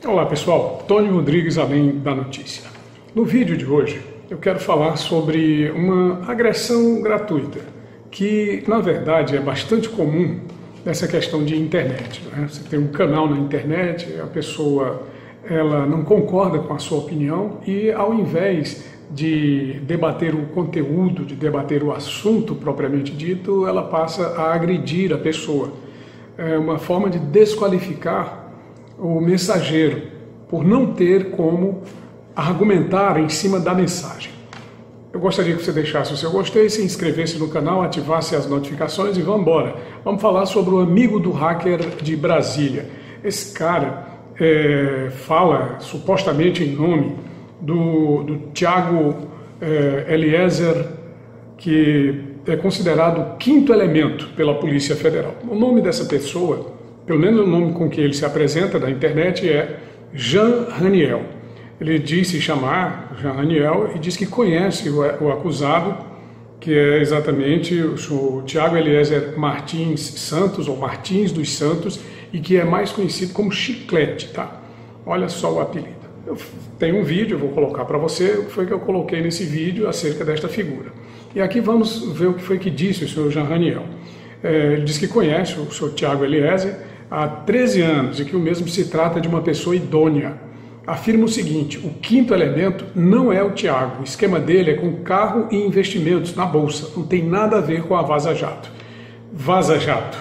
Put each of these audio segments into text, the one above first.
Olá pessoal, Tony Rodrigues, Além da Notícia. No vídeo de hoje eu quero falar sobre uma agressão gratuita que na verdade é bastante comum nessa questão de internet, né? Você tem um canal na internet, a pessoa ela não concorda com a sua opinião e ao invés de debater o conteúdo, de debater o assunto propriamente dito, ela passa a agredir a pessoa. É uma forma de desqualificar o mensageiro, por não ter como argumentar em cima da mensagem. Eu gostaria que você deixasse o seu gostei, se inscrevesse no canal, ativasse as notificações e vamos embora. Vamos falar sobre o amigo do hacker de Brasília. Esse cara fala supostamente em nome do Thiago Eliezer, que é considerado o quinto elemento pela Polícia Federal. O nome dessa pessoa, pelo menos o nome com que ele se apresenta na internet, é Jean Raniel. Ele diz se chamar Jean Raniel e diz que conhece o acusado, que é exatamente o Thiago Eliezer Martins Santos, ou Martins dos Santos, e que é mais conhecido como Chiclete, tá? Olha só o apelido. Eu tenho um vídeo, eu vou colocar para você, o que foi que eu coloquei nesse vídeo acerca desta figura. E aqui vamos ver o que foi que disse o senhor Jean Raniel. Ele diz que conhece o senhor Thiago Eliezer há 13 anos e que o mesmo se trata de uma pessoa idônea. Afirma o seguinte: o quinto elemento não é o Thiago, o esquema dele é com carro e investimentos na Bolsa, não tem nada a ver com a Vaza Jato. Vaza Jato.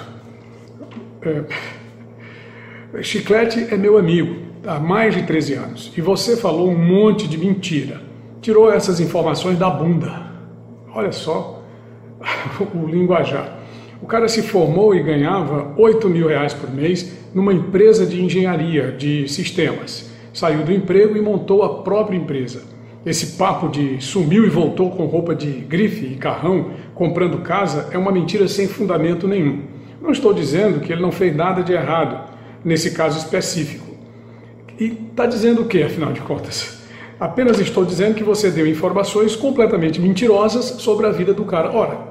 Chiclete é meu amigo há mais de 13 anos e você falou um monte de mentira. Tirou essas informações da bunda. Olha só o linguajar. O cara se formou e ganhava R$8.000 por mês numa empresa de engenharia de sistemas. Saiu do emprego e montou a própria empresa. Esse papo de sumiu e voltou com roupa de grife e carrão, comprando casa, é uma mentira sem fundamento nenhum. Não estou dizendo que ele não fez nada de errado nesse caso específico. E está dizendo o que, afinal de contas? Apenas estou dizendo que você deu informações completamente mentirosas sobre a vida do cara. Ora,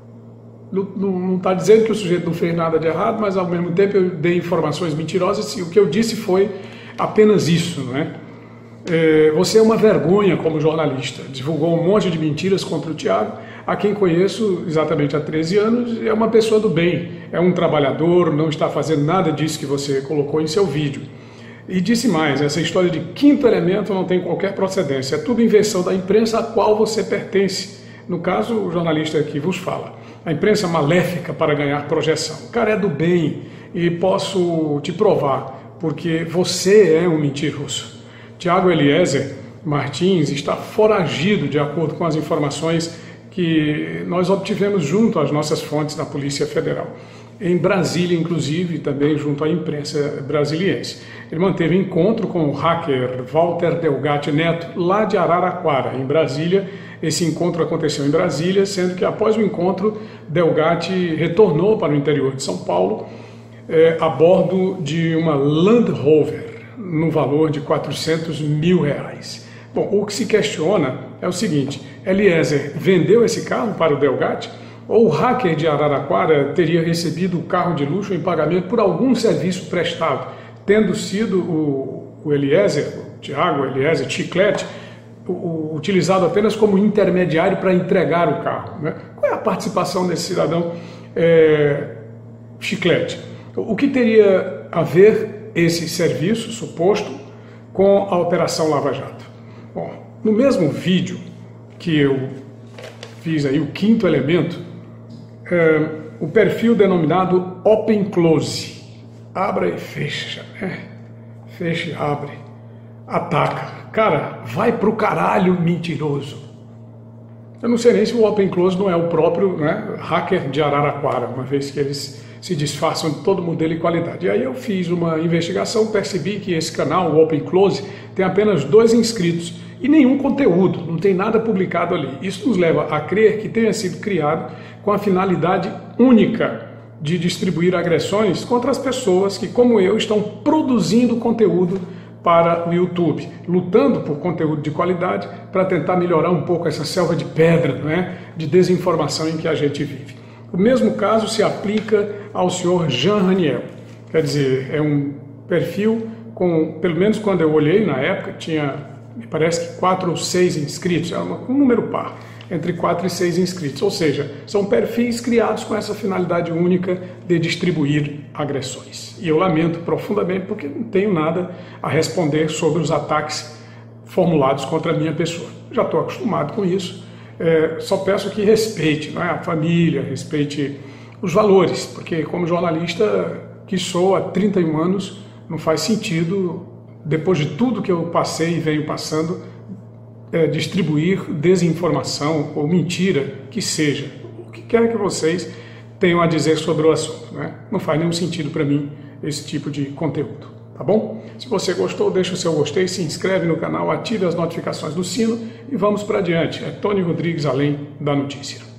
não está dizendo que o sujeito não fez nada de errado, mas ao mesmo tempo eu dei informações mentirosas e o que eu disse foi apenas isso, não é? Você é uma vergonha como jornalista, divulgou um monte de mentiras contra o Thiago, a quem conheço exatamente há 13 anos, é uma pessoa do bem, é um trabalhador, não está fazendo nada disso que você colocou em seu vídeo. E disse mais, essa história de quinto elemento não tem qualquer procedência, é tudo invenção da imprensa a qual você pertence. No caso, o jornalista que vos fala. A imprensa maléfica para ganhar projeção. O cara é do bem e posso te provar, porque você é um mentiroso. Thiago Eliezer Martins está foragido de acordo com as informações que nós obtivemos junto às nossas fontes da Polícia Federal. Em Brasília, inclusive, também junto à imprensa brasiliense. Ele manteve encontro com o hacker Walter Delgatti Neto, lá de Araraquara, em Brasília. Esse encontro aconteceu em Brasília, sendo que após o encontro, Delgatti retornou para o interior de São Paulo a bordo de uma Land Rover, no valor de R$400.000. Bom, o que se questiona é o seguinte: Eliezer vendeu esse carro para o Delgatti? Ou o hacker de Araraquara teria recebido o carro de luxo em pagamento por algum serviço prestado, tendo sido o Eliezer, o Thiago Eliezer Chiclete, utilizado apenas como intermediário para entregar o carro, né? Qual é a participação desse cidadão Chiclete? O que teria a ver esse serviço suposto com a Operação Lava Jato? Bom, no mesmo vídeo que eu fiz aí, o quinto elemento, o perfil denominado Open Close, abra e fecha, né? Fecha e abre, ataca. Cara, vai pro caralho, mentiroso. Eu não sei nem se o Open Close não é o próprio, né, hacker de Araraquara, uma vez que eles se disfarçam de todo modelo e qualidade. E aí eu fiz uma investigação, percebi que esse canal, o Open Close, tem apenas 2 inscritos e nenhum conteúdo, não tem nada publicado ali. Isso nos leva a crer que tenha sido criado com a finalidade única de distribuir agressões contra as pessoas que, como eu, estão produzindo conteúdo para o YouTube, lutando por conteúdo de qualidade para tentar melhorar um pouco essa selva de pedra, não é? De desinformação em que a gente vive. O mesmo caso se aplica ao senhor Jean Raniel, quer dizer, é um perfil pelo menos quando eu olhei na época, tinha, me parece que 4 ou 6 inscritos, era um número par, entre 4 e 6 inscritos, ou seja, são perfis criados com essa finalidade única de distribuir agressões. E eu lamento profundamente porque não tenho nada a responder sobre os ataques formulados contra a minha pessoa. Já estou acostumado com isso, só peço que respeite, não é, a família, respeite os valores, porque como jornalista que sou há 31 anos, não faz sentido, depois de tudo que eu passei e venho passando, distribuir desinformação ou mentira que seja, o que quer que vocês tenham a dizer sobre o assunto, né? Não faz nenhum sentido para mim esse tipo de conteúdo, tá bom? Se você gostou, deixa o seu gostei, se inscreve no canal, ative as notificações do sino e vamos para adiante. É Tony Rodrigues, Além da Notícia.